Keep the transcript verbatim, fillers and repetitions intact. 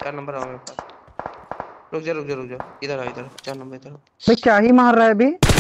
चार नंबर आओ मेरे पास। रुक जा रुक जा रुक जा, इधर आ इधर, चार नंबर इधर। भाई क्या ही मार रहा है अभी।